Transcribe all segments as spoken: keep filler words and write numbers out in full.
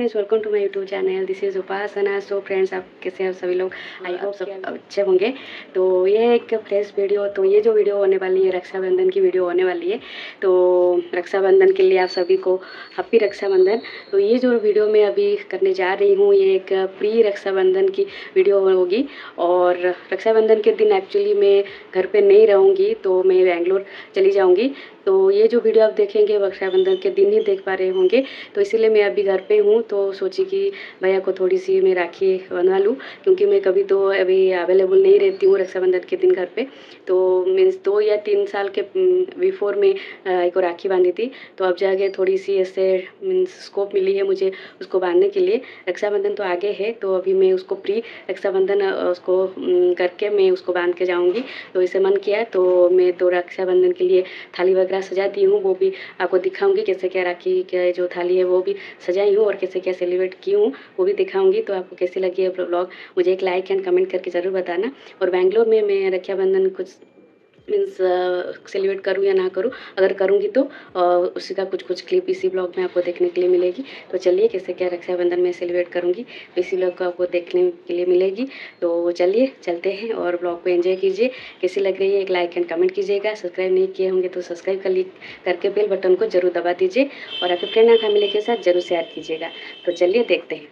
Friends, welcome to my YouTube channel. This is Upasana. So friends, आप कैसे हैं सभी लोग? आई होप सब अच्छे होंगे। तो ये एक फ्रेश वीडियो, तो ये जो वीडियो होने वाली है रक्षाबंधन की वीडियो होने वाली है। तो रक्षाबंधन के लिए आप सभी को हैप्पी रक्षाबंधन। तो ये जो वीडियो मैं अभी करने जा रही हूँ, ये एक प्री रक्षाबंधन की वीडियो होगी। और रक्षाबंधन के दिन एक्चुअली मैं घर पे नहीं रहूँगी, तो मैं बेंगलोर चली जाऊँगी। तो ये जो वीडियो आप देखेंगे रक्षाबंधन के दिन ही देख पा रहे होंगे। तो इसीलिए मैं अभी घर पे हूँ, तो सोची कि भैया को थोड़ी सी मैं राखी बनवा लूँ, क्योंकि मैं कभी तो अभी अवेलेबल नहीं रहती हूँ रक्षाबंधन के दिन घर पे। तो मीन्स दो या तीन साल के बिफोर में भाई को राखी बांधी थी। तो अब जाके थोड़ी सी ऐसे मीन्स स्कोप मिली है मुझे उसको बांधने के लिए। रक्षाबंधन तो आगे है, तो अभी मैं उसको प्री रक्षाबंधन उसको करके मैं उसको बांध के जाऊँगी। तो इसे मन किया, तो मैं तो रक्षाबंधन के लिए थाली वगैरह सजाती हूँ, वो भी आपको दिखाऊंगी। कैसे क्या राखी क्या जो थाली है वो भी सजाई हूँ, और कैसे क्या सेलिब्रेट की हूँ वो भी दिखाऊंगी। तो आपको कैसी लगी है ब्लॉग, मुझे एक लाइक एंड कमेंट करके ज़रूर बताना। और बेंगलोर में मैं रक्षाबंधन कुछ मीन्स सेलिब्रेट करूँ या ना करूँ, अगर करूँगी तो uh, उसी का कुछ कुछ क्लिप इसी ब्लॉग में आपको देखने के लिए मिलेगी। तो चलिए कैसे क्या रक्षाबंधन में सेलिब्रेट करूँगी, तो इसी ब्लॉग को आपको देखने के लिए मिलेगी। तो चलिए चलते हैं और ब्लॉग को एंजॉय कीजिए। कैसी लग रही है एक लाइक एंड कमेंट कीजिएगा। सब्सक्राइब नहीं किए होंगे तो सब्सक्राइब कर करके बेल बटन को जरूर दबा दीजिए, और आपके फ्रेंड एंड फैमिली के साथ जरूर शेयर कीजिएगा। तो चलिए देखते हैं।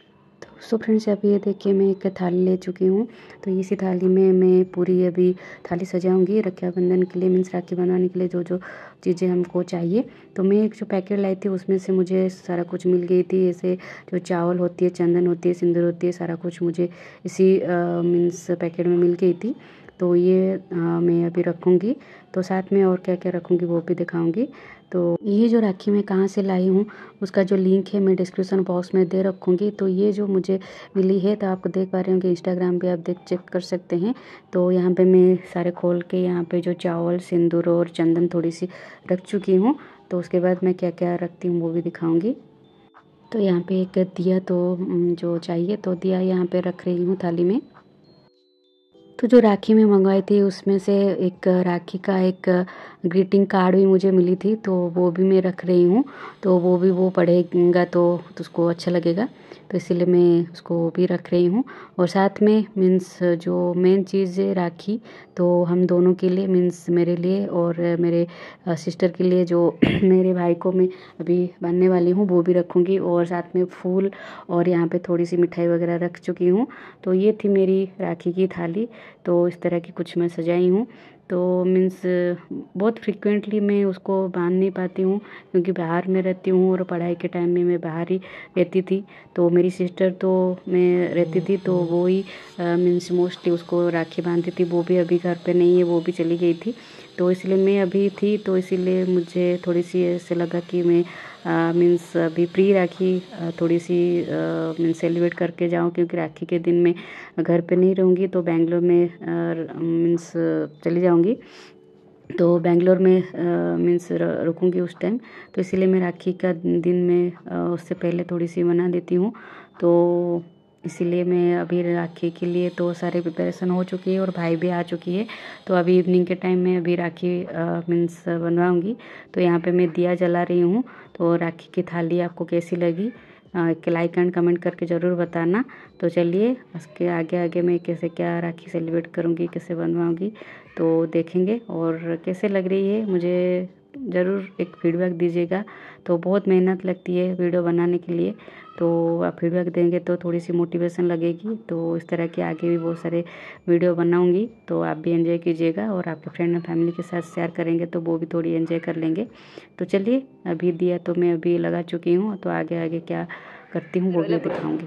सो फ्रेंड्स, अभी ये देखिए मैं एक थाली ले चुकी हूँ। तो इसी थाली में मैं पूरी अभी थाली सजाऊंगी रक्षाबंधन के लिए, मीन्स राखी बनवाने के लिए जो जो चीज़ें हमको चाहिए। तो मैं एक जो पैकेट लाई थी उसमें से मुझे सारा कुछ मिल गई थी। ऐसे जो चावल होती है, चंदन होती है, सिंदूर होती है, सारा कुछ मुझे इसी मीन्स पैकेट में मिल गई थी। तो ये आ, मैं अभी रखूँगी। तो साथ में और क्या क्या रखूँगी वो भी दिखाऊँगी। तो ये जो राखी मैं कहाँ से लाई हूँ उसका जो लिंक है मैं डिस्क्रिप्शन बॉक्स में दे रखूँगी। तो ये जो मुझे मिली है, तो आपको देख पा रहे होंगे इंस्टाग्राम पे, आप देख चेक कर सकते हैं। तो यहाँ पे मैं सारे खोल के यहाँ पे जो चावल, सिंदूर और चंदन थोड़ी सी रख चुकी हूँ। तो उसके बाद मैं क्या क्या रखती हूँ वो भी दिखाऊँगी। तो यहाँ पे एक दिया तो जो चाहिए, तो दिया यहाँ पे रख रही हूँ थाली में। तो जो राखी में मंगवाई थी उसमें से एक राखी का एक ग्रीटिंग कार्ड भी मुझे मिली थी, तो वो भी मैं रख रही हूँ। तो वो भी वो पढ़ेगा तो, तो उसको अच्छा लगेगा, तो इसीलिए मैं उसको भी रख रही हूँ। और साथ में मीन्स जो मेन चीज़ है राखी, तो हम दोनों के लिए मीन्स मेरे लिए और मेरे सिस्टर के लिए जो मेरे भाई को मैं अभी बांधने वाली हूँ वो भी रखूँगी। और साथ में फूल और यहाँ पे थोड़ी सी मिठाई वगैरह रख चुकी हूँ। तो ये थी मेरी राखी की थाली। तो इस तरह की कुछ मैं सजाई हूँ। तो मीन्स बहुत फ्रिक्वेंटली मैं उसको बांध नहीं पाती हूँ, क्योंकि बाहर में रहती हूँ और पढ़ाई के टाइम में मैं बाहर ही रहती थी। तो मेरी सिस्टर तो मैं रहती थी, तो वो ही मीन्स मोस्टली उसको राखी बांधती थी। वो भी अभी घर पे नहीं है, वो भी चली गई थी। तो इसलिए मैं अभी थी, तो इसीलिए मुझे थोड़ी सी ऐसे लगा कि मैं मीन्स अभी प्री राखी थोड़ी सी मीन्स सेलिब्रेट करके जाऊँ, क्योंकि राखी के दिन मैं घर पे नहीं रहूँगी, तो बेंगलोर में मीन्स चली जाऊँगी। तो बेंगलोर में मीन्स रुकूँगी उस टाइम। तो इसीलिए मैं राखी का दिन में उससे पहले थोड़ी सी मना देती हूँ। तो इसीलिए मैं अभी राखी के लिए तो सारे प्रिपरेशन हो चुकी है, और भाई भी आ चुकी है। तो अभी इवनिंग के टाइम में अभी राखी मीन्स बनवाऊँगी। तो यहाँ पे मैं दिया जला रही हूँ। तो राखी की थाली आपको कैसी लगी, एक लाइक एंड कमेंट करके ज़रूर बताना। तो चलिए उसके आगे आगे मैं कैसे क्या राखी सेलिब्रेट करूँगी, कैसे बनवाऊँगी, तो देखेंगे। और कैसे लग रही है मुझे ज़रूर एक फीडबैक दीजिएगा। तो बहुत मेहनत लगती है वीडियो बनाने के लिए, तो आप फीडबैक देंगे तो थोड़ी सी मोटिवेशन लगेगी। तो इस तरह के आगे भी बहुत सारे वीडियो बनाऊंगी, तो आप भी एंजॉय कीजिएगा, और आपके फ्रेंड और फैमिली के साथ शेयर करेंगे तो वो भी थोड़ी एंजॉय कर लेंगे। तो चलिए अभी दिया तो मैं अभी लगा चुकी हूँ, तो आगे आगे क्या करती हूँ वो भी दिखाऊँगी।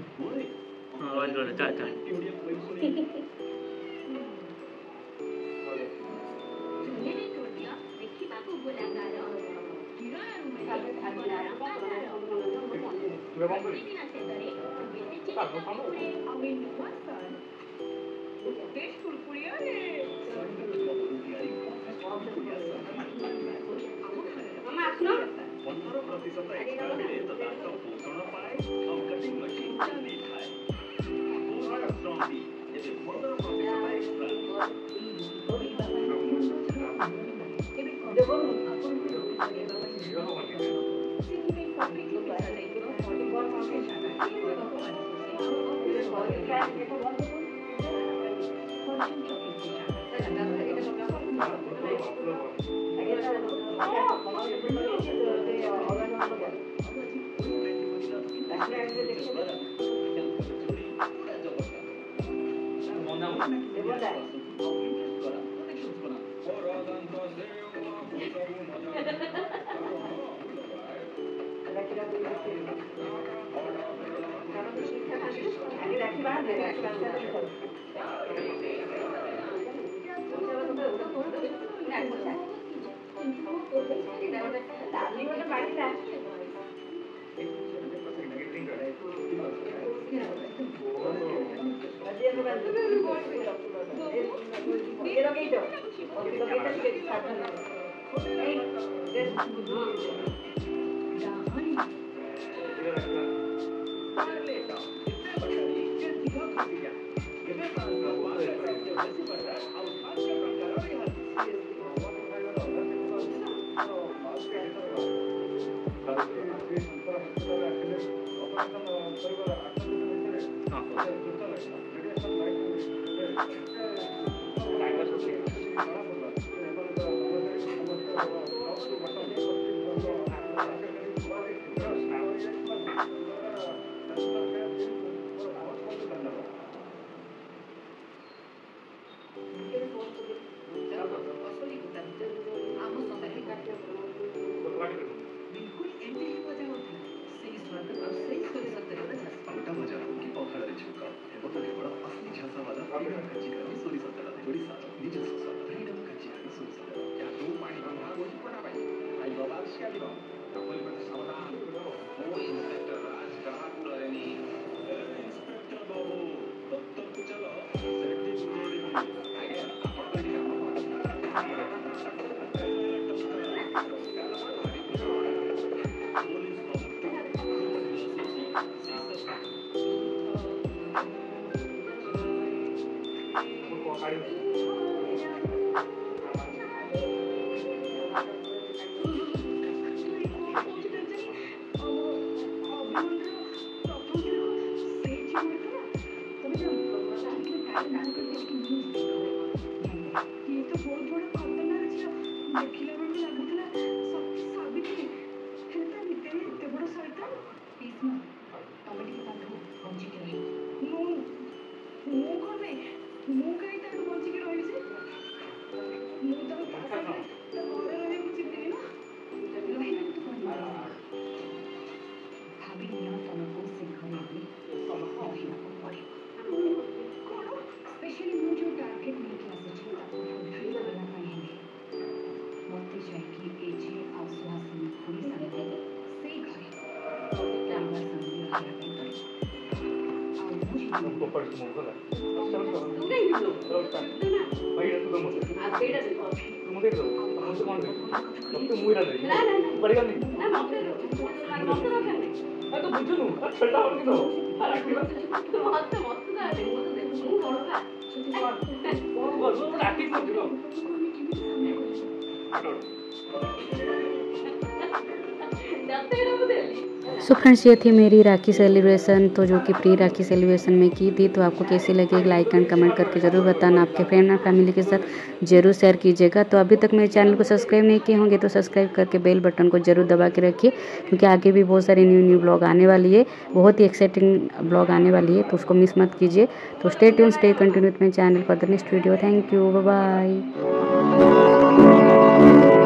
सो फ्रेंड्स, ये थी मेरी राखी सेलिब्रेशन, तो जो कि प्री राखी सेलिब्रेशन में की थी। तो आपको कैसी लगी लाइक एंड कमेंट करके ज़रूर बताना। आपके फ्रेंड और फैमिली के साथ जरूर शेयर कीजिएगा। तो अभी तक मेरे चैनल को सब्सक्राइब नहीं किए होंगे तो सब्सक्राइब करके बेल बटन को जरूर दबा के रखिए, क्योंकि आगे भी बहुत सारी न्यू न्यू ब्लॉग आने वाली है, बहुत ही एक्साइटिंग ब्लॉग आने वाली है, तो उसको मिस मत कीजिए। तो stay tune, stay continue with my channel for the next video. Thank you, bye bye.